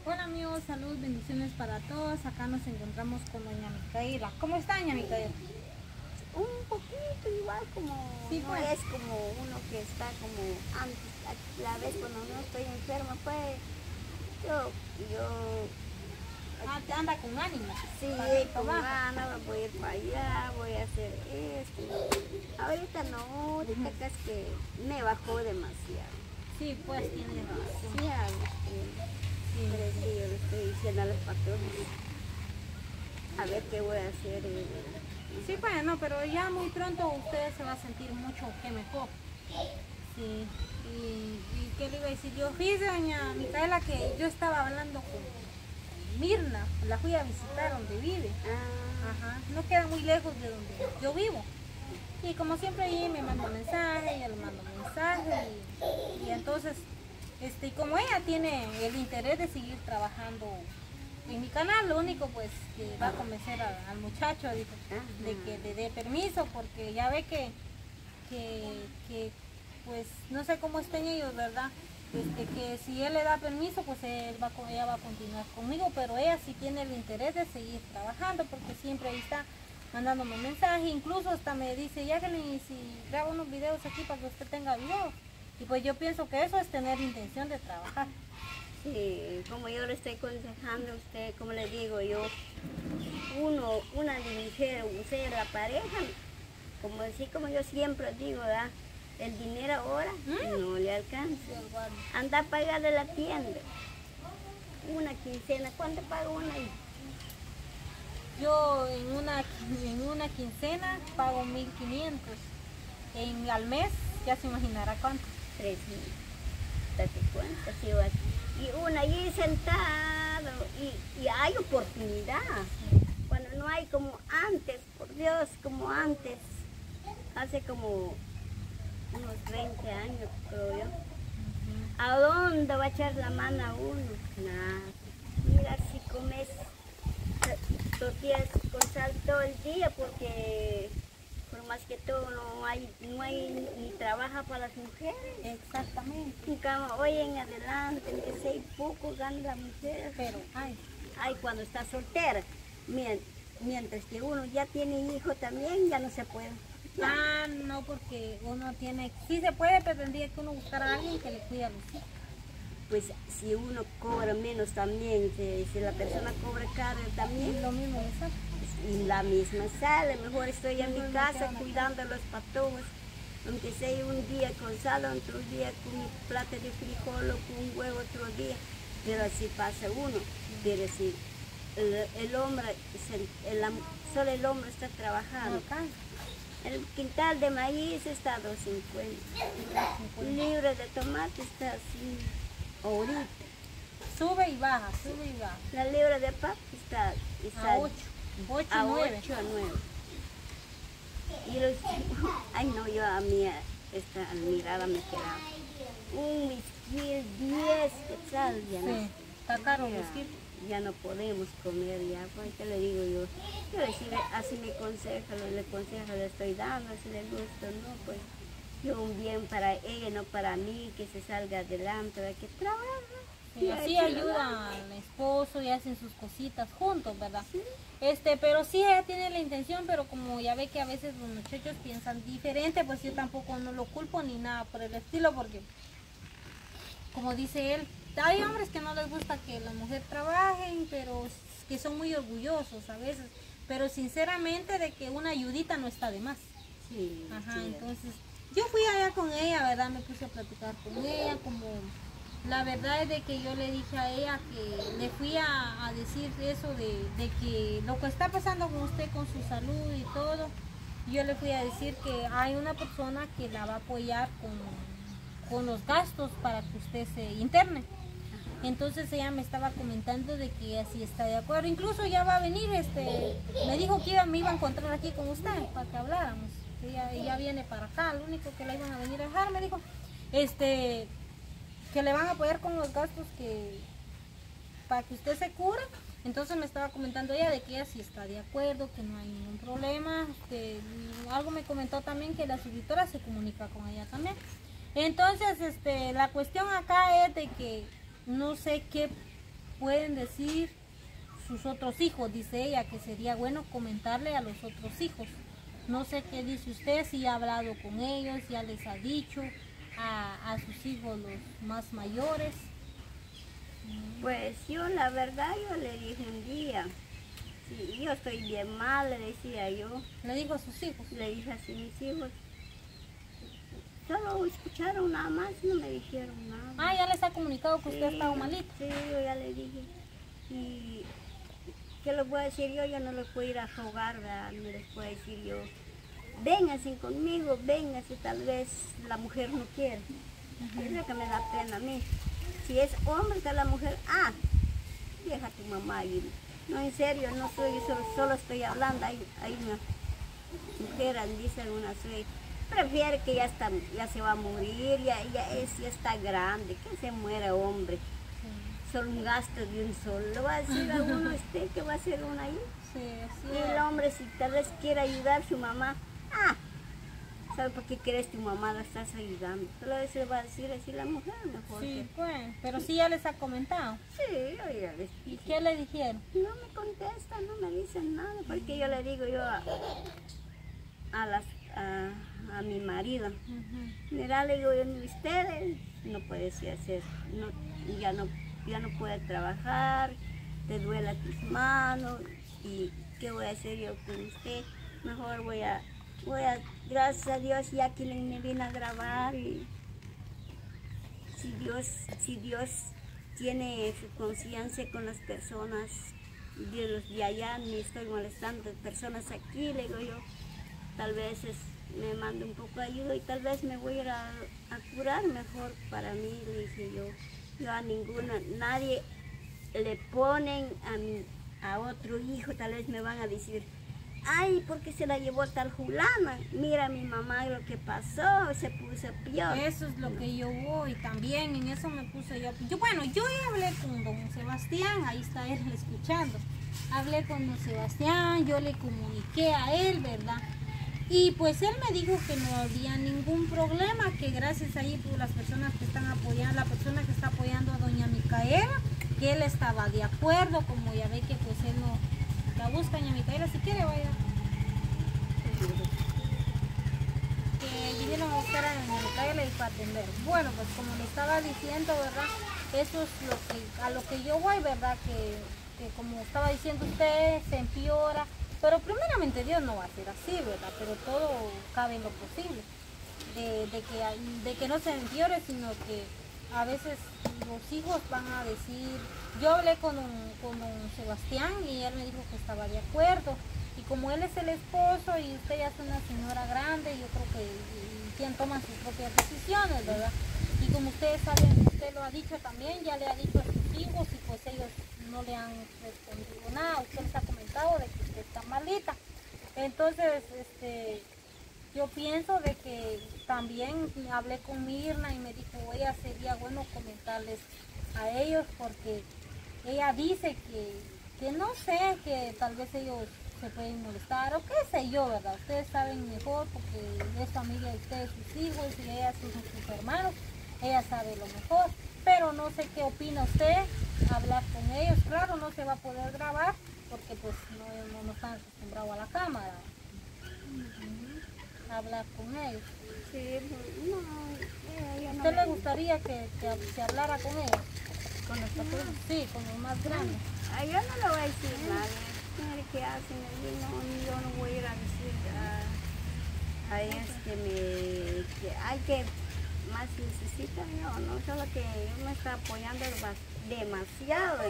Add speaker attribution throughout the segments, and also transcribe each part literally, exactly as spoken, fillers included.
Speaker 1: Hola amigos, salud, bendiciones para todos. Acá nos encontramos con doña Micaela. ¿Cómo está doña Micaela?
Speaker 2: Un poquito igual, como
Speaker 1: Sí,
Speaker 2: no
Speaker 1: pues.
Speaker 2: es como uno que está como antes, la vez cuando no estoy enferma, pues yo, yo
Speaker 1: Ah, te anda con ánimo.
Speaker 2: sí,
Speaker 1: Para ir
Speaker 2: con
Speaker 1: para abajo.
Speaker 2: ganas, voy a ir para allá, voy a hacer esto. Ahorita no, ahorita acá es que me bajó demasiado.
Speaker 1: Sí, pues tiene razón.
Speaker 2: Sí, Agustín. Pero es que yo le estoy diciendo a los patrones a ver qué voy a hacer. eh,
Speaker 1: Sí, pues no, pero ya muy pronto usted se va a sentir mucho que mejor. Sí. Y, y qué le iba a decir yo, fíjese doña Micaela que yo estaba hablando con Mirna, la fui a visitar donde vive.
Speaker 2: Ah,
Speaker 1: Ajá, no queda muy lejos de donde yo vivo. Y como siempre ahí me manda mensaje, ella le manda mensaje y, y entonces, este, y como ella tiene el interés de seguir trabajando en mi canal, lo único pues que va a convencer a- al muchacho dijo, de que le dé permiso porque ya ve que, que, que pues no sé cómo estén ellos, ¿verdad? Este, que si él le da permiso, pues él va, con- ella va a continuar conmigo, pero ella sí tiene el interés de seguir trabajando porque siempre ahí está mandándome mensajes, incluso hasta me dice, Jacqueline, si grabo unos videos aquí para que usted tenga videos. Y pues yo pienso que eso es tener intención de trabajar.
Speaker 2: sí, como yo le estoy aconsejando a usted, como le digo yo, uno, una de mujer, usted la pareja, como así como yo siempre digo, ¿verdad? El dinero ahora no le alcanza. Anda a pagarle la tienda. Una quincena, ¿cuánto paga una ahí?
Speaker 1: Yo en una, en una quincena pago mil quinientos, en, al mes ya se imaginará cuánto.
Speaker 2: Tres mil. Date cuenta, sí, va. Y una allí sentado, y, y hay oportunidad. Cuando no hay como antes, por Dios, como antes, hace como unos veinte años, creo yo. ¿A dónde va a echar la mano a uno? Nada. Mira, si comes tortillas con sal todo el día, porque por más que todo no hay, no hay ni trabajo para las mujeres.
Speaker 1: Exactamente.
Speaker 2: En cambio, hoy en adelante, en que sea poco gana la mujer.
Speaker 1: Pero, ay,
Speaker 2: Ay, cuando está soltera, mien- mientras que uno ya tiene hijo también, ya no se puede.
Speaker 1: ah, no, porque uno tiene, sí se puede, pero tendría que uno buscar a alguien que le cuide a los hijos.
Speaker 2: Pues si uno cobra menos también, si, si la persona cobra caro
Speaker 1: Y
Speaker 2: también,
Speaker 1: lo mismo le sale.
Speaker 2: y la misma sale. Mejor estoy en
Speaker 1: Mejor
Speaker 2: mi
Speaker 1: me
Speaker 2: casa
Speaker 1: quedo en la
Speaker 2: cuidando a los patojos, aunque sea un día con sal, otro día con mi plata de frijol o con un huevo otro día, pero así pasa uno. Pero si el, el hombre, se- el, solo el hombre está
Speaker 1: No
Speaker 2: trabajando,
Speaker 1: alcanza.
Speaker 2: el quintal de maíz está a dos cincuenta, un libro de tomate está así ahorita.
Speaker 1: Sube y baja, sube y baja.
Speaker 2: La libra de papa está, está
Speaker 1: A ocho, ocho,
Speaker 2: a
Speaker 1: nueve.
Speaker 2: ocho a nueve. Y los, ay no, yo a mí esta mirada me quedaba. Un whisky, diez quetzal, ya no.
Speaker 1: Sí, está caro el
Speaker 2: Ya,
Speaker 1: whisky.
Speaker 2: ya no podemos comer ya, pues qué le digo yo. Yo le sigo- así me aconseja, le, le consejo le estoy dando, si le gusta, no, pues yo un bien para ella, no para mí, que se salga adelante, ¿verdad? Que trabaja.
Speaker 1: Y
Speaker 2: Y
Speaker 1: así
Speaker 2: ahí se lo da.
Speaker 1: ayuda al esposo y hacen sus cositas juntos, ¿verdad? Este, pero sí ella tiene la intención, pero como ya ve que a veces los muchachos piensan diferente, pues yo tampoco no lo culpo ni nada por el estilo, porque como dice él, hay hombres que no les gusta que la mujer trabajen, pero que son muy orgullosos a veces, pero sinceramente de que una ayudita no está de más.
Speaker 2: Sí,
Speaker 1: Ajá,
Speaker 2: sí.
Speaker 1: entonces yo fui allá con ella, ¿verdad? Me puse a platicar con ella, como la verdad es de que yo le dije a ella que le fui a, a decir eso de, de que lo que está pasando con usted con su salud y todo, yo le fui a decir que hay una persona que la va a apoyar con, con los gastos para que usted se interne. Entonces ella me estaba comentando de que ella sí está de acuerdo, incluso ya va a venir, este, me dijo que iba, me iba a encontrar aquí con usted para que habláramos. Ella, ella viene para acá, lo único que la iban a venir a dejar, me dijo, este, que le van a apoyar con los gastos que para que usted se cure. Entonces me estaba comentando ella de que ella sí está de acuerdo, que no hay ningún problema. Este, algo me comentó también que la suscriptora se comunica con ella también. Entonces, este, la cuestión acá es de que no sé qué pueden decir sus otros hijos, dice ella, que sería bueno comentarle a los otros hijos. No sé qué dice usted, si ha hablado con ellos, ya les ha dicho a, a sus hijos los más mayores.
Speaker 2: Pues yo la verdad yo le dije un día, sí, yo estoy bien mal, le decía yo.
Speaker 1: Le digo a sus hijos.
Speaker 2: Le dije así a mis hijos. Solo escucharon nada más, no me dijeron nada.
Speaker 1: Ah, ya les ha comunicado que
Speaker 2: Sí,
Speaker 1: usted estaba malita.
Speaker 2: Sí, yo ya le dije. Y ¿qué les voy a decir yo? Yo no les puedo ir a rogar, ¿verdad? No les puedo decir yo, vénganse conmigo, vénganse, tal vez la mujer no quiere. Uh-huh. Es lo que me da pena a mí. Si es hombre que la mujer, ah, deja a tu mamá ahí. No, en serio, no soy, solo, solo estoy hablando. Hay, hay una mujer, dice una soy, prefiere que ya está, ya se va a morir, ya, ya, es, ya está grande, que se muera hombre. Sí. Solo un gasto de un solo. ¿Le va a decir a uno usted que va a ser uno ahí?
Speaker 1: Sí, sí.
Speaker 2: Y el hombre, si tal vez quiere ayudar a su mamá, ah, ¿sabes por qué quieres tu mamá? La estás ayudando. Solo se va a decir así la mujer mejor.
Speaker 1: Sí,
Speaker 2: que...
Speaker 1: pues, pero sí ya les ha comentado.
Speaker 2: Sí, yo ya les dije.
Speaker 1: ¿Y qué le dijeron?
Speaker 2: No me contestan, no me dicen nada, porque yo le digo yo a, a, las, a, a mi marido, uh-huh. Mira, le digo yo, ustedes no puedes hacer, no, ya, no, ya no puedes trabajar, te duele tus manos, y ¿qué voy a hacer yo con usted? Mejor voy a, voy a, gracias a Dios, ya que me vine a grabar, y si Dios, si Dios tiene su conciencia con las personas de los de allá, ni estoy molestando personas aquí, le digo yo, tal vez es, me manda un poco de ayuda y tal vez me voy a ir a, a curar mejor para mí, le dije yo. Yo a ninguna, nadie le ponen a, mi, a otro hijo, tal vez me van a decir, ay, ¿por qué se la llevó tal fulana? Mira mi mamá lo que pasó, se puso peor.
Speaker 1: Eso es lo que yo voy, también en eso me puse yo. yo bueno, yo ya hablé con don Sebastián, ahí está él escuchando. Hablé con don Sebastián, yo le comuniqué a él, ¿verdad? Y pues él me dijo que no había ningún problema, que gracias ahí por las personas que están apoyando, la persona que está apoyando a doña Micaela, que él estaba de acuerdo, como ya ve que pues él no la busca, doña Micaela, si quiere vaya. Que vinieron a buscar a doña Micaela y para atender. Bueno, pues como le estaba diciendo, ¿verdad? Eso es lo que, a lo que yo voy, ¿verdad? Que, que como estaba diciendo usted, se empeora. Pero primeramente Dios no va a ser así, ¿verdad? Pero todo cabe en lo posible. De, de, que, de que no se empeore, sino que a veces los hijos van a decir... Yo hablé con don, con don Sebastián y él me dijo que estaba de acuerdo. Y como él es el esposo y usted ya es una señora grande, yo creo que y, quien toma sus propias decisiones, ¿verdad? Y como ustedes saben, usted lo ha dicho también, ya le ha dicho a sus hijos y pues ellos no le han respondido nada. Usted les ha comentado de que usted está malita. Entonces, este, yo pienso de que también hablé con Mirna y me dijo, ella sería bueno comentarles a ellos porque ella dice que, que no sé, que tal vez ellos se pueden molestar o qué sé yo, ¿verdad? Ustedes saben mejor porque es familia de ustedes, sus hijos y ellas son sus hermanos, ella sabe lo mejor. Pero no sé qué opina usted, hablar con ellos. Claro, no se va a poder grabar porque pues no, no, no están acostumbrados a la cámara. Uh-huh. Hablar con ellos.
Speaker 2: Sí, no, ella no.
Speaker 1: ¿Usted le gustaría que, que se hablara con ellos?
Speaker 2: ¿Con los papás?
Speaker 1: Sí, con los más grandes.
Speaker 2: Ah, yo no le voy a decir nada. ¿Qué hacen? No, yo no voy a ir a decir a, a ellos que me... que hay que... más necesita, no, no, solo que él me está apoyando demasiado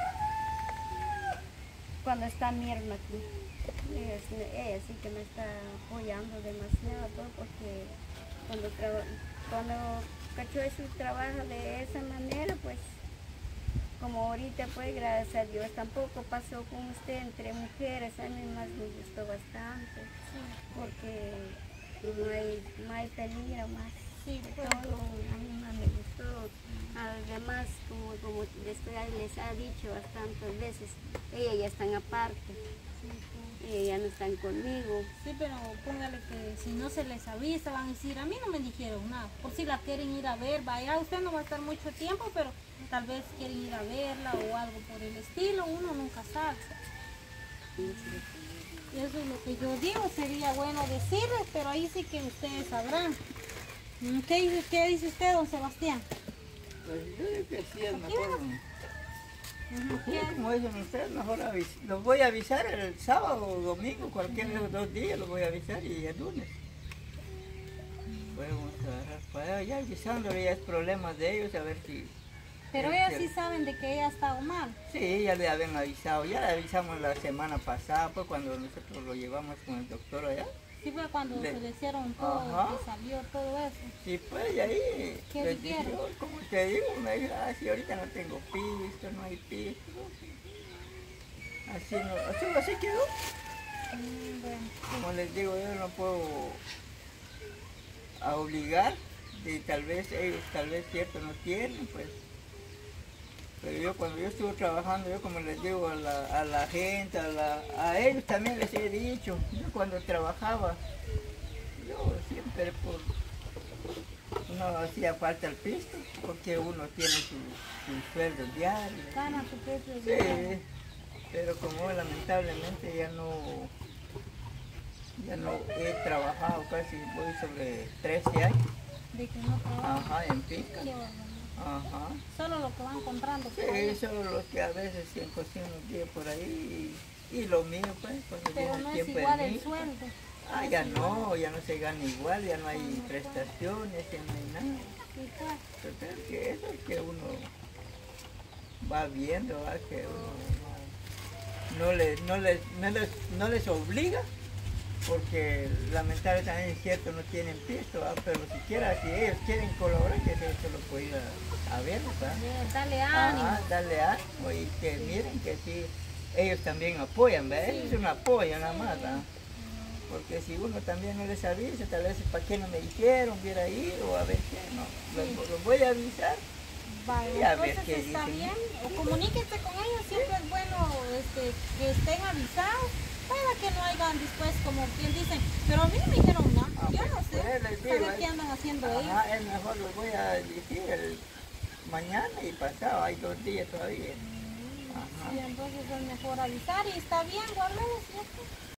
Speaker 2: cuando está Mirna aquí. Ella, ella sí que me está apoyando demasiado porque cuando, cuando cachó su trabajo de esa manera, pues como ahorita pues gracias a Dios tampoco pasó con usted entre mujeres, a mí más me gustó bastante porque no hay, no hay peligro más. Sí, todo a mí más me gustó. Además, como, como les, les ha dicho bastantes veces, ellas ya están aparte, sí, sí. Ellas ya no están conmigo.
Speaker 1: Sí, pero póngale que si no se les avisa, van a decir, a mí no me dijeron nada. Por si la quieren ir a ver, vaya, usted no va a estar mucho tiempo, pero tal vez quieren ir a verla o algo por el estilo, uno nunca sabe. Eso es lo que yo digo, sería bueno decirles, pero ahí sí que ustedes sabrán. ¿Qué dice, qué dice usted, don Sebastián?
Speaker 3: Pues yo digo que sí es mejor.
Speaker 1: Ujú,
Speaker 3: Sí,
Speaker 1: ¿qué?
Speaker 3: como dicen ustedes, mejor avis- los voy a avisar el sábado o domingo, cualquiera de los dos días los voy a avisar y el lunes. Podemos agarrar para allá, ya avisándole, ya es problema de ellos, a ver si...
Speaker 1: Pero
Speaker 3: si-
Speaker 1: ellas
Speaker 3: si-
Speaker 1: sí saben de que ella ha estado mal.
Speaker 3: Sí, ya le habían avisado, ya le avisamos la semana pasada, pues cuando nosotros lo llevamos con el doctor allá.
Speaker 1: Sí fue cuando
Speaker 3: Le-
Speaker 1: se le hicieron todo,
Speaker 3: Ajá.
Speaker 1: que salió todo eso.
Speaker 3: Sí, pues, y ahí
Speaker 1: ¿Qué
Speaker 3: les dije,
Speaker 1: dijeron?
Speaker 3: "Oh, como te digo, me dijo, ah, sí, ahorita no tengo pisto, no hay pisto. Así, no, así, así quedó.
Speaker 1: Mm, bueno,
Speaker 3: Como les digo, yo no puedo a obligar, y tal vez ellos, tal vez cierto, no tienen, pues. Pero yo cuando yo estuve trabajando, yo como les digo a la, a la gente, a, la, a ellos también les he dicho, yo cuando trabajaba, yo siempre por, no hacía falta el pisto, porque uno tiene su, su sueldo diario.
Speaker 1: gana su propio
Speaker 3: Sí,
Speaker 1: dinero.
Speaker 3: pero como lamentablemente ya no, ya no he trabajado casi, voy sobre trece años,
Speaker 1: De que no trabaja.
Speaker 3: ajá, en finca,
Speaker 1: Qué barbaridad.
Speaker 3: ajá.
Speaker 1: Solo lo que van comprando. por ahí.
Speaker 3: Sí, son los que a veces se cocinan un día por ahí y, y lo mío pues, cuando
Speaker 1: Pero
Speaker 3: viene
Speaker 1: no
Speaker 3: el
Speaker 1: es
Speaker 3: tiempo
Speaker 1: igual
Speaker 3: de
Speaker 1: el
Speaker 3: mí.
Speaker 1: sueldo.
Speaker 3: Ah,
Speaker 1: es
Speaker 3: ya
Speaker 1: igual.
Speaker 3: no, ya no se gana igual, ya no hay
Speaker 1: No, no,
Speaker 3: prestaciones, ya no hay nada.
Speaker 1: Sí, pues.
Speaker 3: Entonces, que eso es que uno va viendo, ¿va? Que uno no, no, les, no, les, no, les, no les obliga, porque lamentablemente también es cierto, no tienen pisto, ¿va? Pero siquiera si ellos quieren colaborar, que eso lo puede ir a, a ver, ¿va?
Speaker 1: Bien, dale ánimo.
Speaker 3: Ajá, darle ánimo y que miren que sí, ellos también apoyan, ¿verdad?
Speaker 1: Sí.
Speaker 3: Es un apoyo nada más, ¿verdad? Porque si uno también no les avisa, tal vez para qué no me dijeron, hubiera ido, o a ver qué, no,
Speaker 1: Sí.
Speaker 3: los, los voy a avisar.
Speaker 1: Vale,
Speaker 3: Y a ver
Speaker 1: entonces
Speaker 3: qué
Speaker 1: está
Speaker 3: dicen.
Speaker 1: bien. O comuníquense con ellos, siempre es bueno este, que estén avisados para que no hagan después como quien dicen. Pero a mí no me dijeron nada,
Speaker 3: Ah,
Speaker 1: yo
Speaker 3: pues,
Speaker 1: no sé.
Speaker 3: pues, les digo,
Speaker 1: Saber
Speaker 3: eh.
Speaker 1: qué andan haciendo ellos.
Speaker 3: Ajá, es mejor los voy a decir el mañana y pasado, hay dos días todavía. Ajá.
Speaker 1: Y entonces es mejor avisar y está bien, guardar, ¿cierto?